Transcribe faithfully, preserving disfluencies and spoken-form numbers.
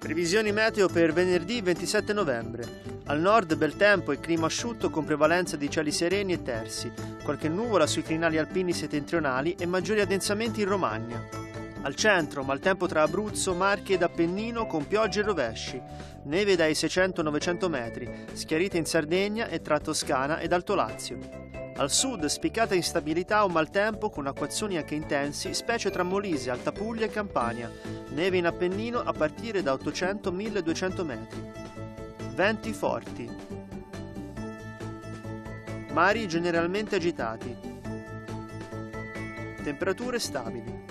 Previsioni meteo per venerdì ventisette novembre. Al nord bel tempo e clima asciutto con prevalenza di cieli sereni e tersi, qualche nuvola sui crinali alpini settentrionali e maggiori addensamenti in Romagna. Al centro maltempo tra Abruzzo, Marche ed Appennino con piogge e rovesci, neve dai seicento ai novecento metri, schiarite in Sardegna e tra Toscana ed Alto Lazio. Al sud spiccata instabilità o maltempo con acquazzoni anche intensi, specie tra Molise, Alta Puglia e Campania, neve in Appennino a partire da ottocento milleduecento metri. Venti forti. Mari generalmente agitati. Temperature stabili.